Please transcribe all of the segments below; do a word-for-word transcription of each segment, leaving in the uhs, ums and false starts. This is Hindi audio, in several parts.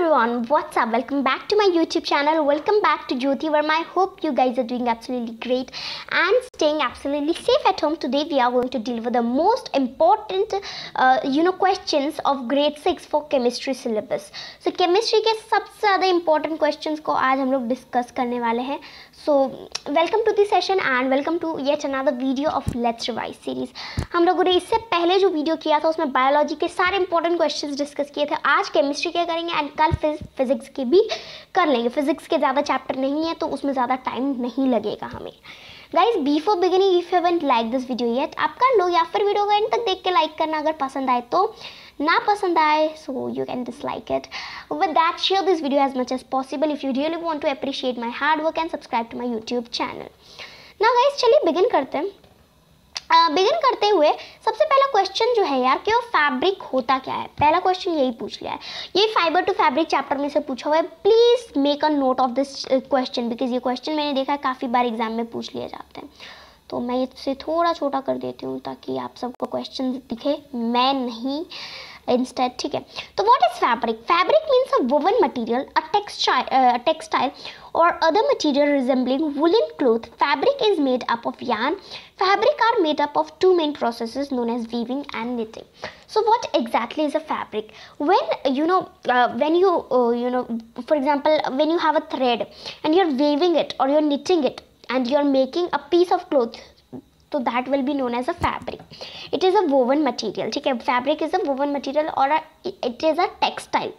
everyone, what's up? Welcome back to my YouTube channel. Welcome back to Jyoti Verma. I hope you guys are doing absolutely great and staying absolutely safe at home. Today we are going to deal with the most important uh, you know questions of grade six for chemistry syllabus. So chemistry के सबसे ज़्यादा important questions को आज हम लोग discuss करने वाले हैं. So welcome to this session and welcome to yet another video of Let's Revise series. हम लोगों ने इससे पहले जो वीडियो किया था उसमें बायोलॉजी के सारे इंपॉर्टेंट क्वेश्चंस डिस्कस किए थे. आज केमिस्ट्री के करेंगे एंड कल फिजिक्स के भी कर लेंगे. फिजिक्स के ज़्यादा चैप्टर नहीं है तो उसमें ज़्यादा टाइम नहीं लगेगा हमें. Guys before beginning if you haven't like this video yet आप कर लो या फिर वीडियो को एंड तक देख के लाइक करना. अगर पसंद आए तो, ना पसंद आए so you can dislike it. With that share this video as much as possible if you really want to appreciate my hard work and subscribe to my YouTube channel. ना गाइज चलिए बिगिन करते हैं. बिगिन uh, करते हुए सबसे पहला क्वेश्चन जो है यार कि वो फैब्रिक होता क्या है. पहला क्वेश्चन यही पूछ लिया है. ये फाइबर टू फैब्रिक चैप्टर में से पूछा हुआ है. Please make a note of this question because ये क्वेश्चन मैंने देखा है काफ़ी बार एग्जाम में पूछ लिए जाते हैं. तो मैं इसे थोड़ा छोटा कर देती हूँ ताकि आप सबको क्वेश्चन दिखे, मैं नहीं इंस्टेड. ठीक है, तो what is fabric? Fabric means a woven material, a textile textile or other material resembling woolen cloth. Fabric is made up of yarn. Fabric are made up of two main processes known as weaving and knitting. So what exactly is a fabric? When you know uh, when you uh, you know for example when you have a thread and you're weaving it or you're knitting it and you're making a piece of cloth, so that will be known as a fabric. It is a woven material. ठीक है, fabric is a woven material or a, it is a textile.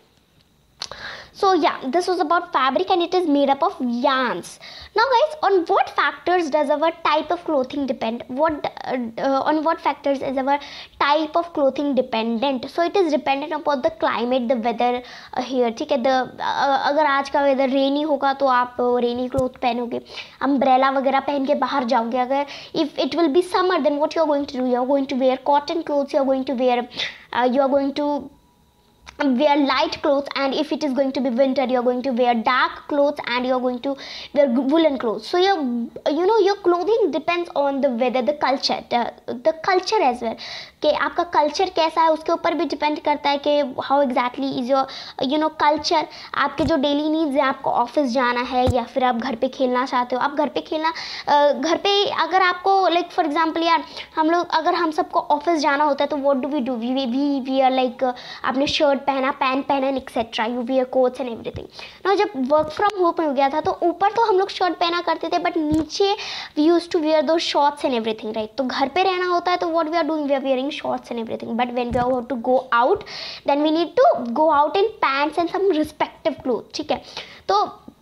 So yeah, this was about fabric and it is made up of yarns. Now guys, on what factors does our type of clothing depend? What uh, uh, on what factors is our type of clothing dependent? So it is dependent upon the climate, the weather uh, here. ठीक है, the uh, अगर आज का weather rainy होगा तो आप rainy cloth पहनोगे, umbrella वगैरह पहन के बाहर जाओगे. अगर if it will be summer then what you are going to do? You are going to wear cotton clothes. You are going to wear uh, you are going to wear light clothes, and if it is going to be winter you are going to wear dark clothes and you are going to wear woolen clothes. So your you know your clothing depends on the weather, the culture, the, the culture as well. कि आपका कल्चर कैसा है उसके ऊपर भी डिपेंड करता है कि how exactly is your you know culture. आपके जो डेली नीड्स हैं, आपको ऑफिस जाना है या फिर आप घर पे खेलना चाहते हो. आप घर पे खेलना घर पे अगर आपको लाइक फॉर एग्जांपल यार हम लोग अगर हम सबको ऑफिस जाना होता है तो what do we do? We we we are like आपने शर्ट पहना, पैंट पहना etcetera, you wear coats and everything. ना जब वर्क फ्रॉम होम हो गया था तो ऊपर तो हम लोग शर्ट पहना करते थे बट नीचे we use to wear though shorts and everything, right. तो घर पे रहना होता है तो what we are doing? We are wearing shorts and everything. But when we have to go out then we need to go out in pants and some respective clothes. ठीक है, तो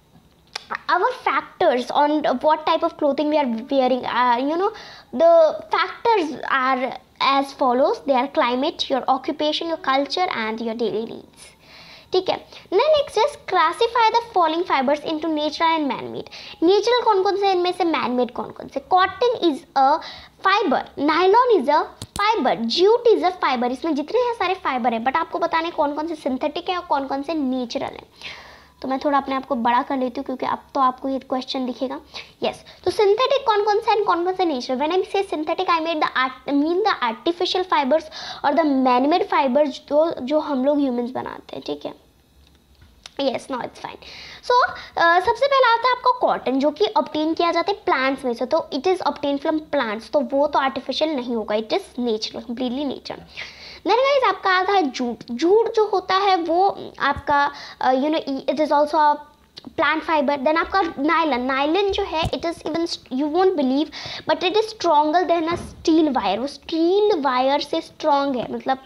our factors on what type of clothing we are wearing are, you know, the factors are as follows. They are climate, your occupation, your culture and your daily needs. ठीक है, ना next just classify the following fibres into natural and man made. Natural कौन कौन से, इनमें से मैन मेड कौन कौन से? Cotton is a fibre, nylon is a fibre, jute is a fibre. इसमें जितने हैं सारे फाइबर है बट आपको बताने कौन कौन से सिंथेटिक है और कौन कौन से नेचुरल है. तो मैं थोड़ा अपने आप को बड़ा कर लेती हूँ क्योंकि अब तो आपको ये क्वेश्चन दिखेगा. यस, तो सिंथेटिक कौन कौन से एंड कौन कौन से natural? When I say synthetic I made the mean the artificial fibres और द मैनमेड फाइबर्स जो जो हम लोग ह्यूमंस बनाते हैं. ठीक है, yes, no it's fine. So सबसे पहला आता है आपका कॉटन जो कि ऑब्टेन किया जाता है प्लांट्स में से. तो it is obtain from plants, तो वो तो आर्टिफिशियल नहीं होगा, it is natural, completely natural. Then guys आपका आता है जूट. जूट जो होता है वो आपका you know it is also a plant fibre. Then आपका नायलन. नायलन जो है it is even you won't believe but it is stronger than a steel wire. वो स्टील वायर से स्ट्रॉन्ग है, मतलब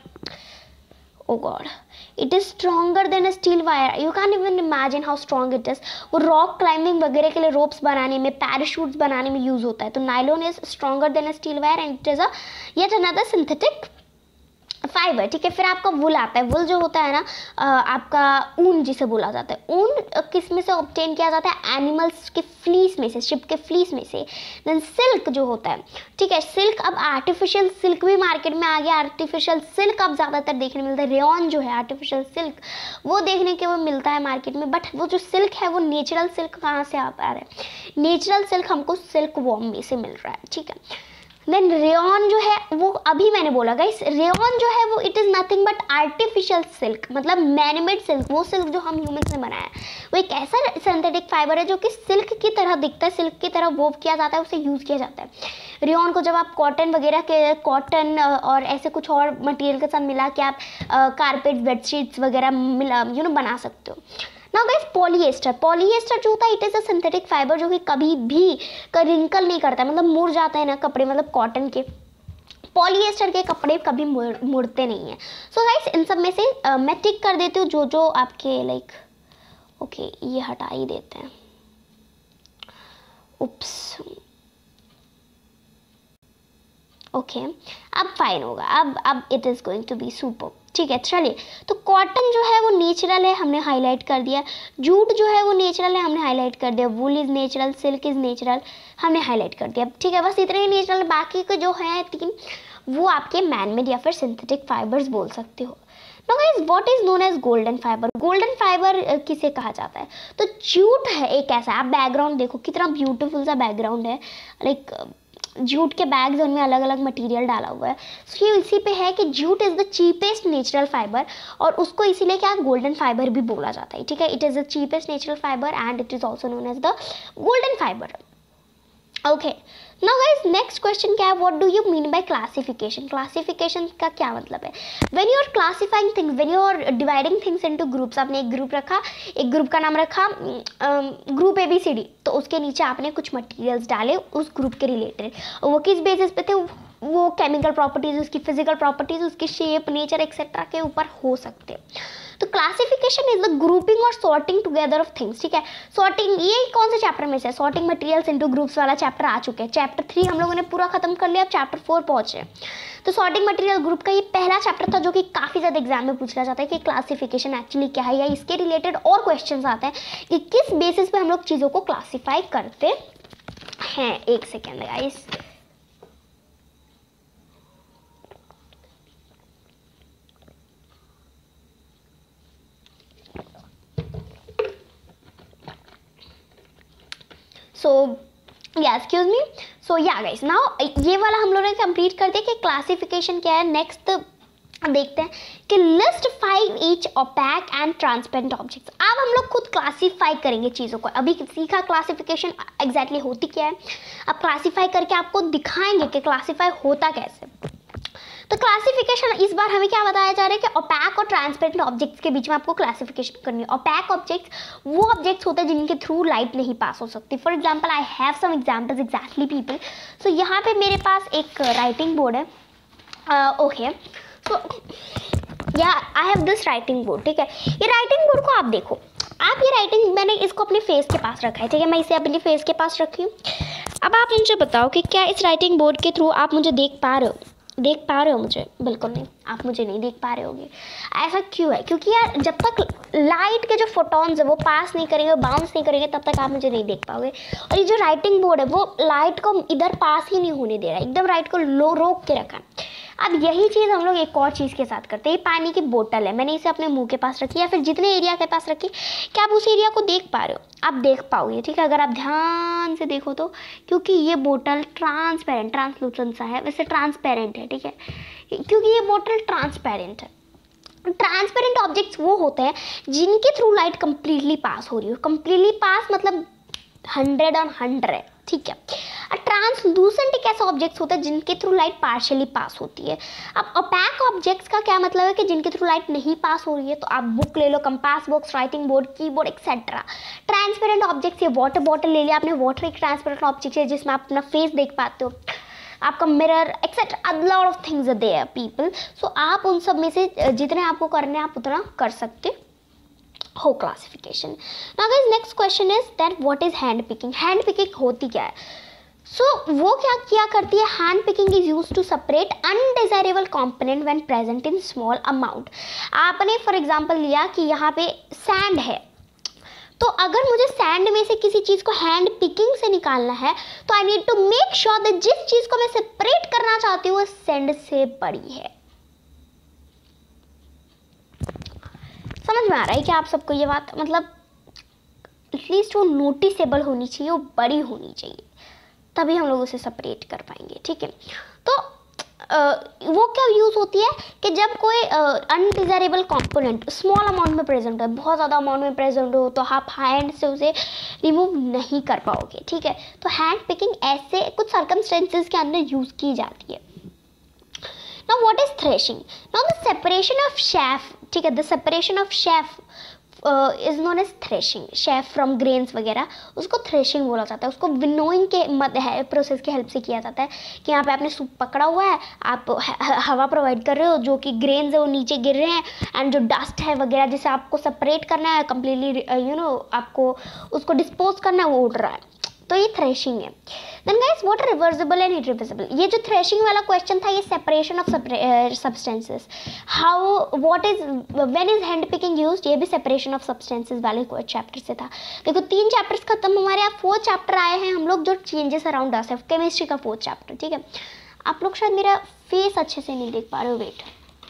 oh god, it is stronger than a steel wire. You can even imagine how strong it is. वो रॉक क्लाइंबिंग वगैरह के लिए रोप्स बनाने में, पैराशूट्स बनाने में यूज़ होता है. तो nylon is stronger than a steel wire and it is a yet another synthetic fibre. ठीक है, फिर आपका वुल आता है. वुल जो होता है ना आपका ऊन जिसे बोला जाता है. ऊन किस में से ऑब्टेन किया जाता है? एनिमल्स के फ्लीस में से, शिप के फ्लीस में से. देन सिल्क जो होता है, ठीक है, सिल्क अब आर्टिफिशियल सिल्क भी मार्केट में आ गया. आर्टिफिशियल सिल्क अब ज़्यादातर देखने मिलता है. रेयॉन जो है आर्टिफिशियल सिल्क वो देखने के वो मिलता है मार्केट में. बट वो जो सिल्क है वो नेचुरल सिल्क कहाँ से आ पा रहा है? नेचुरल सिल्क हमको सिल्क वॉर्म में से मिल रहा है. ठीक है, देन रेयॉन जो है वो अभी मैंने बोला गाइस, रेयॉन जो है वो it is nothing but artificial silk, मतलब मैनमेड सिल्क, वो सिल्क जो हम ह्यूमंस ने बनाया है वो एक ऐसा सिंथेटिक फाइबर है जो कि सिल्क की तरह दिखता है, सिल्क की तरह वोव किया जाता है, उसे यूज़ किया जाता है। रेयॉन को जब आप कॉटन वगैरह के कॉटन और ऐसे कुछ और मटेरियल के साथ मिला के आप कारपेट बेडशीट्स वगैरह मिला यू नो बना सकते हो। नाउ गाइस पॉलीएस्टर, पॉलीएस्टर जो होता है it is a synthetic fibre जो कि कभी भी रिंकल नहीं करता, मतलब मुड़ जाता है ना कपड़े, मतलब कॉटन के, पॉलीएस्टर के कपड़े कभी मुड़ मुड़ते नहीं हैं। सो गाइस इन सब में से uh, मैं टिक कर देती हूँ जो जो आपके लाइक ओके okay, ये हटा ही देते हैं, उप्स ओके okay, अब फाइन होगा, अब अब it is going to be super, ठीक है। चलिए तो कॉटन जो है वो नेचुरल है, हमने हाईलाइट कर दिया, जूट जो है वो नेचुरल है, हमने हाईलाइट कर दिया, wool is natural, silk is natural, हमने हाईलाइट कर दिया, ठीक है। बस इतने ही नेचुरल, बाकी के जो हैं तीन वो आपके मैनमेड या फिर सिंथेटिक फाइबर्स बोल सकते हो। Now guys what is known as golden fibre, golden fibre किसे कहा जाता है, तो जूट है एक ऐसा, आप बैकग्राउंड देखो कितना ब्यूटीफुल सा बैकग्राउंड है, लाइक जूट के बैग्स उनमें अलग अलग मटेरियल डाला हुआ है, सो ये इसी पे है कि jute is the cheapest natural fibre और उसको इसीलिए क्या गोल्डन फाइबर भी बोला जाता है, ठीक है। It is the cheapest natural fibre and it is also known as the golden fibre. Okay now guys next question क्या है, what do you mean by classification, classification का क्या मतलब है, when you are classifying things, when you are dividing things into groups, आपने एक ग्रुप रखा, एक ग्रुप का नाम रखा group A B C D, तो उसके नीचे आपने कुछ मटेरियल्स डाले उस ग्रुप के रिलेटेड, वो किस बेसिस पे थे, वो केमिकल प्रॉपर्टीज, उसकी फिजिकल प्रॉपर्टीज, उसकी शेप, नेचर एक्सेट्रा के ऊपर हो सकते हैं। तो क्लासिफिकेशन इज द ग्रुपिंग और सॉर्टिंग टुगेदर ऑफ थिंग्स, ठीक है। सॉर्टिंग ये कौन से चैप्टर में से, सॉर्टिंग मटेरियल्स इनटू ग्रुप्स वाला चैप्टर आ चुके हैं, चैप्टर थ्री हम लोगों ने पूरा खत्म कर लिया, अब चैप्टर फोर पहुंचे। तो सॉर्टिंग मटेरियल ग्रुप का ये पहला चैप्टर था जो कि काफ़ी ज़्यादा एग्जाम में पूछा जाता है कि क्लासिफिकेशन एक्चुअली क्या है, या इसके रिलेटेड और क्वेश्चन आते हैं कि किस बेसिस पे हम लोग चीज़ों को क्लासीफाई करते हैं। एक सेकेंड गाइस, सो या एक्सक्यूज मी, सो या गाइस नाउ ये वाला हम लोगों ने कंप्लीट कर दिया कि क्लासिफिकेशन क्या है। नेक्स्ट देखते हैं कि list five each opaque and transparent objects. अब हम लोग खुद क्लासीफाई करेंगे चीज़ों को, अभी सीखा क्लासिफिकेशन एग्जैक्टली होती क्या है, अब क्लासीफाई करके आपको दिखाएंगे कि क्लासीफाई होता कैसे। तो क्लासिफिकेशन इस बार हमें क्या बताया जा रहा है कि ओपैक और ट्रांसपेरेंट ऑब्जेक्ट्स के बीच में आपको क्लासिफिकेशन करनी है। ओपैक ऑब्जेक्ट्स वो ऑब्जेक्ट्स होते हैं जिनके थ्रू लाइट नहीं पास हो सकती। For example I have some examples exactly people. सो यहाँ पे मेरे पास एक राइटिंग बोर्ड है, ओके सो या I have this writing board, ठीक है। ये राइटिंग बोर्ड को आप देखो, आप ये राइटिंग, मैंने इसको अपने फेस के पास रखा है, ठीक है, मैं इसे अपने फेस के पास रखी हूँ। अब आप मुझे बताओ कि क्या इस राइटिंग बोर्ड के थ्रू आप मुझे देख पा रहे हो, देख पा रहे हो मुझे? बिल्कुल नहीं, आप मुझे नहीं देख पा रहे होगे। ऐसा क्यों है? क्योंकि यार जब तक लाइट के जो फोटॉन्स है वो पास नहीं करेंगे, बाउंस नहीं करेंगे, तब तक आप मुझे नहीं देख पाओगे। और ये जो राइटिंग बोर्ड है वो लाइट को इधर पास ही नहीं होने दे रहा है, एकदम लाइट को लो रोक के रखा है। अब यही चीज़ हम लोग एक और चीज़ के साथ करते हैं। ये पानी की बोतल है, मैंने इसे अपने मुंह के पास रखी या फिर जितने एरिया के पास रखी, क्या आप उस एरिया को देख पा रहे हो? आप देख पाओगे, ठीक है, अगर आप ध्यान से देखो तो, क्योंकि ये बोतल ट्रांसपेरेंट ट्रांसलूसेंट सा है, वैसे ट्रांसपेरेंट है, ठीक है, क्योंकि ये बोतल ट्रांसपेरेंट है। ट्रांसपेरेंट ऑब्जेक्ट्स वो होते हैं जिनके थ्रू लाइट कंप्लीटली पास हो रही हो। कंप्लीटली पास मतलब हंड्रेड ऑन हंड्रेड, ठीक है। ट्रांसलूसेंट एक ऐसा ऑब्जेक्ट्स होता है जिनके थ्रू लाइट पार्शियली पास होती है। अब ओपैक ऑब्जेक्ट्स का क्या मतलब है कि जिनके थ्रू लाइट नहीं पास हो रही है। तो आप बुक ले लो, compass box, writing board, keyboard etcetera. Transparent objects, ये वाटर बॉटल ले लिया आपने, वाटर एक ट्रांसपेरेंट ऑब्जेक्ट है जिसमें आप अपना फेस देख पाते हो, आपका mirror etcetera, lot of things are there people. So आप उन सब में से जितने आपको करने हैं आप उतना कर सकते हो classification. Now guys next question is that what is hand picking. Hand picking होती क्या है? सो so, वो क्या किया करती है, hand picking is use to separate undesirable component when present in small amount. आपने फॉर एग्जांपल लिया कि यहाँ पे सैंड है, तो अगर मुझे सैंड में से किसी चीज़ को हैंड पिकिंग से निकालना है तो I need to make sure that जिस चीज़ को मैं सेपरेट करना चाहती हूँ वो सैंड से बड़ी है। समझ में आ रहा है कि आप सबको ये बात, मतलब एटलीस्ट वो नोटिसेबल होनी चाहिए, वो बड़ी होनी चाहिए, तभी हम लोग उसे सेपरेट कर पाएंगे, ठीक है। तो uh, वो क्या यूज़ होती है कि जब कोई अनडिजायरेबल कंपोनेंट स्मॉल अमाउंट में प्रेजेंट है, बहुत ज़्यादा अमाउंट में प्रेजेंट हो तो आप हैंड से उसे रिमूव नहीं कर पाओगे, ठीक है। तो हैंड पिकिंग ऐसे कुछ सर्कमस्टेंसेस के अंदर यूज़ की जाती है। Now what is threshing? Now the separation of chaff, ठीक है, the separation of chaff uh, is known as threshing. chaff from grains वगैरह, उसको threshing बोला जाता है। उसको विनोइंग के मद है प्रोसेस की हेल्प से किया जाता है कि यहाँ पे आपने सूप पकड़ा हुआ है, आप हवा प्रोवाइड कर रहे हो, जो कि ग्रेन्स है वो नीचे गिर रहे हैं, एंड जो डस्ट है वगैरह जिसे आपको सेपरेट करना है कम्प्लीटली, यू नो आपको उसको डिस्पोज करना है, वो उड़ रहा है, तो ये थ्रेशिंग है। Then guys what are reversible and irreversible? ये जो थ्रेशिंग वाला क्वेश्चन था ये separation of substances, how what is when is hand picking used, ये भी सेपरेशन ऑफ सब्सटेंसेस वाले चैप्टर से था। देखो तीन चैप्टर्स खत्म, हमारे यहाँ फोर्थ चैप्टर आए हैं हम लोग, जो चेंजेस अराउंड अस है, केमिस्ट्री का फोर्थ चैप्टर, ठीक है। आप लोग शायद मेरा फेस अच्छे से नहीं देख पा रहे हो, wait,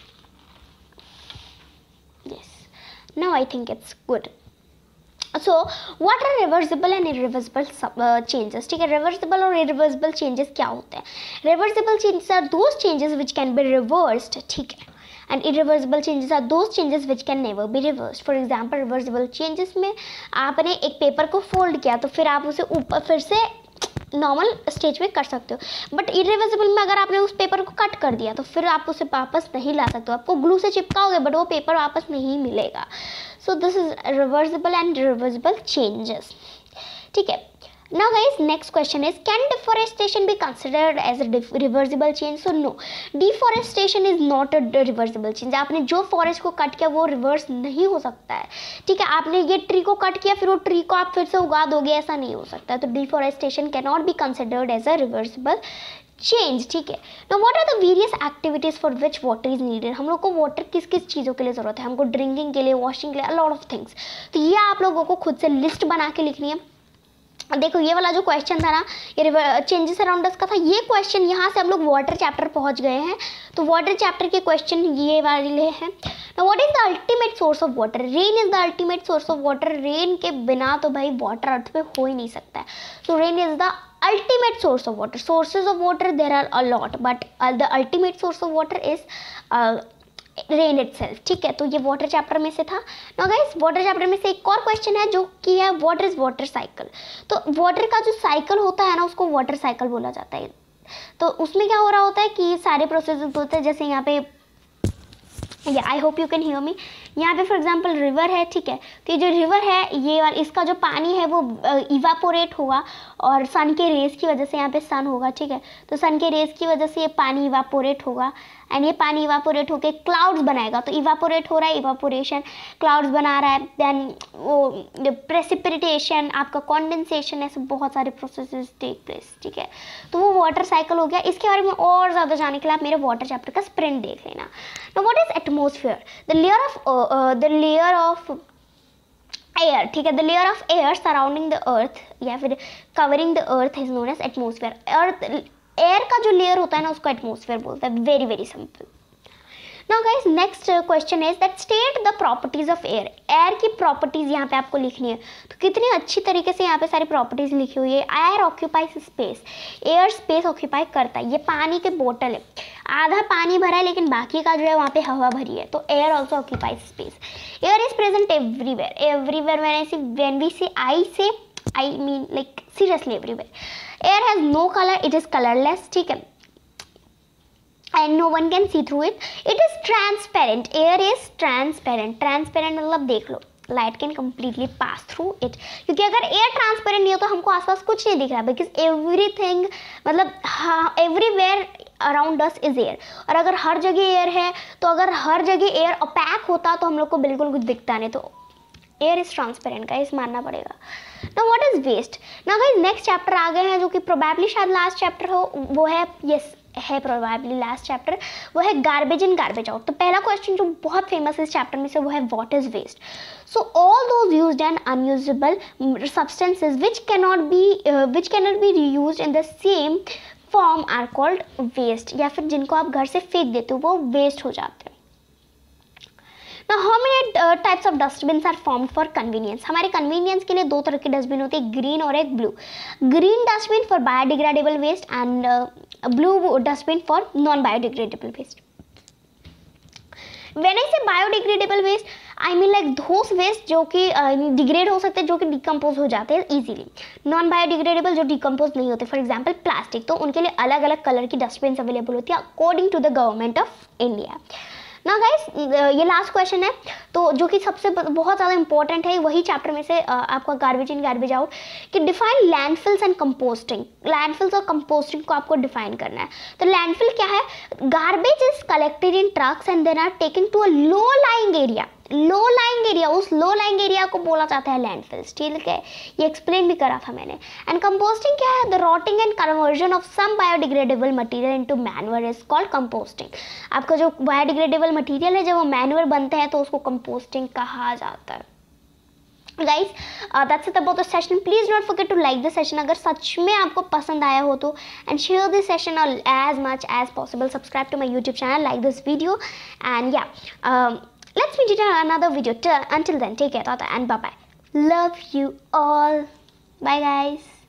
yes, now I think it's good. So what are reversible and irreversible uh, changes? ठीक है, reversible और irreversible changes क्या होते हैं? Reversible changes are those changes which can be reversed, ठीक है, and irreversible changes are those changes which can never be reversed. For example, reversible changes में आपने एक पेपर को फोल्ड किया तो फिर आप उसे ऊपर फिर से नॉर्मल स्टेज पे कर सकते हो, बट इरिवर्सिबल में अगर आपने उस पेपर को कट कर दिया तो फिर आप उसे वापस नहीं ला सकते हो, आपको ग्लू से चिपकाओगे बट वो पेपर वापस नहीं मिलेगा। So this is reversible and reversible changes, ठीक है। Now guys, next question is, can deforestation be considered as a reversible change? So no, deforestation is not a reversible change. आपने जो फॉरेस्ट को कट किया वो रिवर्स नहीं हो सकता है, ठीक है। आपने ये ट्री को कट किया फिर वो ट्री को आप फिर से उगा दोगे, ऐसा नहीं हो सकता है। तो deforestation can not be considered as a reversible change, ठीक है। Now what are the various activities for which water is needed? हम लोग को वाटर किस किस चीज़ों के लिए ज़रूरत है? हमको ड्रिंकिंग के लिए, वॉशिंग के लिए, अ लॉट ऑफ थिंग्स। तो ये आप लोगों को खुद से लिस्ट बना के लिखनी है। देखो ये वाला जो क्वेश्चन था ना, ये चेंजेस अराउंड अस का था, ये क्वेश्चन यहाँ से हम लोग वाटर चैप्टर पहुँच गए हैं, तो वाटर चैप्टर के क्वेश्चन ये वाले हैं। Now what is the ultimate source of water? Rain is the ultimate source of water. Rain के बिना तो भाई वाटर अर्थ पे हो ही नहीं सकता है। So rain is the ultimate source of water. Sources of water there are a lot, but the ultimate source of water is rain itself, ठीक है। तो ये वाटर चैप्टर में से था। नाउ गाइस, वाटर चैप्टर में से एक और क्वेश्चन है जो कि है व्हाट इज वाटर साइकिल? तो वाटर का जो साइकिल होता है ना, उसको वाटर साइकिल बोला जाता है। तो उसमें क्या हो रहा होता है कि सारे प्रोसेसेस होते हैं, जैसे यहाँ पे या I hope you can hear me, यहाँ पे फॉर एग्जांपल रिवर है, ठीक है। तो ये जो रिवर है ये वाला, इसका जो पानी है वो इवापोरेट होगा और सन के रेस की वजह से, यहाँ पे सन होगा, ठीक है। तो सन के रेस की वजह से ये पानी इवापोरेट होगा, एंड ये पानी इवापोरेट होकर क्लाउड्स बनाएगा। तो इवापोरेट हो रहा है, इवापोरेशन, क्लाउड्स बना रहा है, देन वो प्रेसिपिटेशन, आपका कॉन्डेंसेशन, ऐसे बहुत सारे प्रोसेसेस टेक प्लेस, ठीक है। तो वो वाटर साइकिल हो गया। इसके बारे में और ज़्यादा जानने के लिए आप मेरे वाटर चैप्टर का स्प्रिंट देख लेना। Now what is atmosphere? The layer of the layer of air, ठीक है, the layer of air surrounding the earth या फिर covering the earth is known as atmosphere. Earth air का जो लेयर होता है ना, उसको एटमॉस्फेयर बोलते हैं। Very very simple. Now guys, next question is that state the properties of air. Air की प्रॉपर्टीज यहाँ पे आपको लिखनी है। तो कितनी अच्छी तरीके से यहाँ पे सारी प्रॉपर्टीज लिखी हुई है। Air occupies space, air space occupy करता है। ये पानी के बोतल है, आधा पानी भरा है लेकिन बाकी का जो है वहाँ पे हवा भरी है, तो air also occupies space. Air is present everywhere, everywhere when I say when we say I say I mean like seriously everywhere. Air has no colour, it is colourless, ठीक है, and no one can see through it. It is transparent. Air is transparent. Transparent मतलब देख लो, light can completely pass through it. क्योंकि अगर air transparent नहीं हो तो हमको आसपास कुछ नहीं दिख रहा, because everything मतलब हाँ everywhere around us is air. और अगर हर जगह air है तो अगर हर जगह air opaque होता तो हम लोग को बिल्कुल कुछ दिखता नहीं। तो एयर इज ट्रांसपेरेंट का इस मानना पड़ेगा। Now what is waste? Now guys, next chapter आ गए हैं जो कि प्रोबेबली शायद लास्ट चैप्टर हो, वो है यस है प्रोबेबली लास्ट चैप्टर, वो है गार्बेज इन गार्बेज आउट। तो पहला क्वेश्चन जो बहुत फेमस है इस चैप्टर में से वो है what is waste? So all those used and unusable substances which can not be which can not be reused in the same form are called waste, या फिर जिनको आप घर से फेंक देते हो वो वेस्ट हो जाते हैं। ना how many types of dustbin are formed for convenience, हमारे कन्वीनियंस के लिए दो तरह के डस्टबिन होते हैं, ग्रीन और एक blue. Green dustbin for biodegradable waste and blue dustbin for non biodegradable waste. When I say biodegradable waste, I mean like those waste जो कि डिग्रेड uh, हो सकते हैं, जो कि डिकम्पोज हो जाते हैं इजीली। नॉन बायोडिग्रेडेबल जो डिकम्पोज नहीं होते, फॉर एग्जांपल प्लास्टिक, तो उनके लिए अलग अलग कलर की डस्टबिन अवेलेबल होती है according to the government of India. ना गाइस, ये लास्ट क्वेश्चन है, तो जो कि सबसे बहुत ज़्यादा इंपॉर्टेंट है, वही चैप्टर में से आपका गार्बेज इन गार्बेज आउट, कि define landfills and composting. Landfills और कंपोस्टिंग को आपको डिफाइन करना है। तो लैंडफिल क्या है? Garbage is collected in trucks and then are taken to a low lying area. Low lying area, उस लो लाइंग एरिया को बोला जाता है लैंडफिल्स, ठीक है, ये एक्सप्लेन भी करा था मैंने। एंड कंपोस्टिंग क्या है? The rotting and conversion of some biodegradable material into manure is called composting. आपका जो बायोडिग्रेडेबल मटेरियल है, जब वो मैन्योर बनते हैं तो उसको कंपोस्टिंग कहा जाता है। Guys that's it about the session. Please not forget to like the session अगर सच में आपको पसंद आया हो तो, and share this session as much as possible. Subscribe to my YouTube channel, like this video, and या let's meet in another video. Until then, take care, tata, and bye bye. Love you all. Bye guys.